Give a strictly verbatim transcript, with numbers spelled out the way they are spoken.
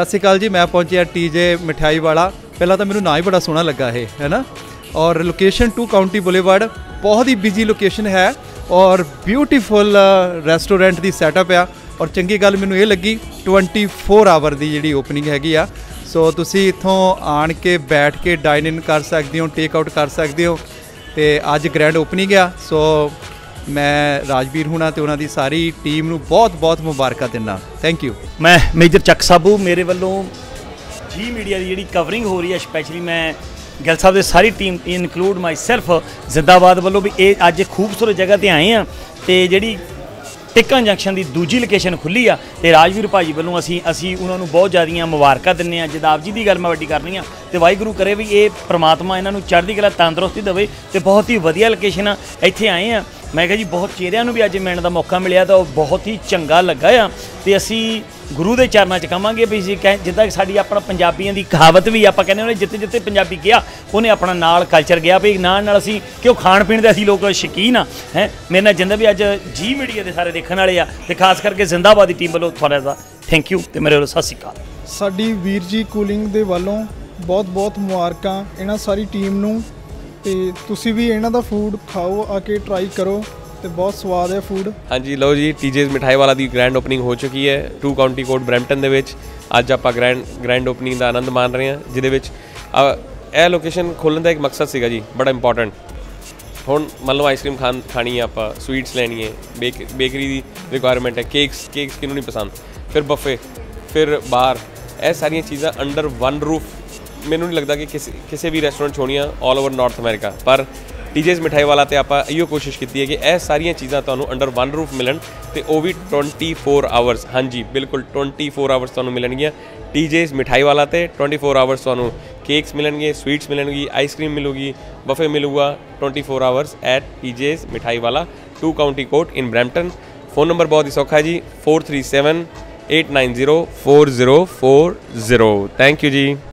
सत श्री अकाल जी। मैं पहुंचा टीजे मिठाई वाला। पहला तो मैनू ना ही बड़ा सोहना लगा है है ना। और लोकेशन टू काउंटी बुलेवार्ड, बहुत ही बिजी लोकेशन है और ब्यूटीफुल रेस्टोरेंट की सैटअप आ। और चंगी गल मैनू ये लगी ट्वेंटी फोर आवर की जी ओपनिंग हैगी आ। सो तुसी इत्थों आन के बैठ के डाइन इन कर सकते हो, टेक आउट कर सकते हो। तो अज ग्रैंड ओपनिंग आ। सो मैं राजवीर हुणा ते उन्हां दी सारी टीम नू बहुत बहुत मुबारक दिना। Thank you. मैं मेजर चक साबू, मेरे वालों जी मीडिया की जी कवरिंग हो रही है, स्पैशली मैं ਗਿੱਲ ਸਾਹਿਬ ਦੀ ਸਾਰੀ ਟੀਮ ਇਨਕਲੂਡ ਮਾਈ ਸੈਲਫ ਜ਼ਿੰਦਾਬਾਦ ਵੱਲੋਂ ਵੀ ਇਹ ਅੱਜ ਖੂਬਸੂਰਤ ਜਗ੍ਹਾ ਤੇ ਆਏ ਆ। ਤੇ ਜਿਹੜੀ ਟਿੱਕਾਂ ਜੰਕਸ਼ਨ ਦੀ ਦੂਜੀ ਲੋਕੇਸ਼ਨ ਖੁੱਲੀ ਆ ਤੇ ਰਾਜਵੀਰ ਭਾਜੀ ਵੱਲੋਂ ਅਸੀਂ ਅਸੀਂ ਉਹਨਾਂ ਨੂੰ ਬਹੁਤ ਜ਼ਿਆਦੀਆਂ ਮੁਬਾਰਕਾਂ ਦਿੰਦੇ ਆ। ਜਦਾਬ ਜੀ ਦੀ ਗੱਲ ਮੈਂ ਵੱਡੀ ਕਰਨੀ ਆ ਤੇ ਵਾਹਿਗੁਰੂ ਕਰੇ ਵੀ ਇਹ ਪ੍ਰਮਾਤਮਾ ਇਹਨਾਂ ਨੂੰ ਚੜ੍ਹਦੀ ਕਲਾ ਤੰਦਰੁਸਤੀ ਦੇਵੇ ਤੇ ਬਹੁਤ ਹੀ ਵਧੀਆ ਲੋਕੇਸ਼ਨ ਆ। ਇੱਥੇ ਆਏ ਆ, ਮੈਂ ਕਿਹਾ ਜੀ ਬਹੁਤ ਚਿਹਰਿਆਂ ਨੂੰ ਵੀ ਅੱਜ ਮਿਲਣ ਦਾ ਮੌਕਾ ਮਿਲਿਆ ਤਾਂ ਉਹ ਬਹੁਤ ਹੀ ਚੰਗਾ ਲੱਗਾ ਆ। ਤੇ ਅਸੀਂ ਗੁਰੂ ਦੇ ਚਰਨਾਂ 'ਚ ਕਹਾਂਗੇ ਵੀ ਅਸੀਂ ਕਹਿ ਜਿੱਦਾਂ ਸਾਡੀ ਆਪਣਾ ਪੰਜਾਬੀਆਂ ਦੀ ਕਹਾਵਤ ਵੀ ਆਪਾਂ ਕਹਿੰਦੇ ਉਹਨੇ ਜਿੱਥੇ ਜਿੱਥੇ ਪੰਜਾਬੀ ਗਿਆ ਉਹਨੇ ਆਪਣਾ ਨਾਲ ਕਲਚਰ ਗਿਆ ਵੀ ਨਾਲ ਨਾਲ ਅਸੀਂ ਕਿਉਂ ਖਾਣ ਪੀਣ ਦੇ ਅਸੀਂ ਲੋਕ ਸ਼ੌਕੀਨ ਆ ਹੈ। ਮੇਰੇ ਨਾਲ ਜਿੰਦਾ ਵੀ ਅੱਜ ਜੀ ਮੀਡੀਆ ਦੇ ਸਾਰੇ ਦੇਖਣ ਵਾਲੇ ਆ ਤੇ ਖਾਸ ਕਰਕੇ ਜ਼ਿੰਦਾਬਾਦ ਦੀ ਟੀਮ ਵੱਲੋਂ ਤੁਹਾਡਾ ਦਾ ਥੈਂਕ ਯੂ ਤੇ ਮੇਰੇ ਵੱਲੋਂ ਸਤਿ ਸ਼੍ਰੀ ਅਕਾਲ। ਸਾਡੀ ਵੀਰ ਜੀ ਕੂਲਿੰਗ ਦੇ ਵੱਲੋਂ ਬਹੁਤ ਬਹੁਤ ਮੁਬਾਰਕਾਂ ਇਹਨਾਂ ਸਾਰੀ ਟੀਮ ਨੂੰ। ਤੇ ਤੁਸੀਂ ਵੀ ਇਹਨਾਂ ਦਾ ਫੂਡ ਖਾਓ, ਆ ਕੇ ਟਰਾਈ ਕਰੋ ਤੇ ਬਹੁਤ ਸਵਾਦ ਹੈ ਫੂਡ। हाँ जी लो जी, टीजेज मिठाई वाला दी ग्रैंड ओपनिंग हो चुकी है टू काउंटी कोर्ट ब्रैम्पटन दे विच। अज आपां ग्रैंड ग्रैंड ओपनिंग का आनंद मान रहे हैं जिहदे विच यह लोकेशन खोलने का एक मकसद सीगा जी बड़ा इंपॉर्टेंट। हुण मान लो आइसक्रीम खान खानी है, आप स्वीट्स लैनी है, बेक बेकरी की रिक्वायरमेंट है, केक्स केक्स किनू नहीं पसंद, फिर बफे, फिर बार, यह सारिया चीज़ां अंडर वन रूफ मैनू नहीं लगता कि किसी किसी भी रेस्टोरेंट होणियां ऑल ओवर नॉर्थ अमेरिका। पर टीजेज मिठाई वाला तो आप इो कोशिश की है कि यह सारिया चीज़ां तुहानूं अंडर वन रूफ मिलन तो वह भी ट्वेंटी फोर आवर्स। हाँ जी बिल्कुल ट्वेंटी फोर आवर्स तुहानूं मिलणगियां टीजेज मिठाई वाला तो ट्वेंटी फोर आवर्स तुहानूं केक्स मिलणगे, स्वीट्स मिलणगी, आइसक्रीम मिलूगी, बफे मिलूगा twenty four hours at TJ's मिठाई वाला two county court in Brampton. Phone number बहुत ही सौखा है जी four three seven eight nine zero four zero four zero. Thank you ji.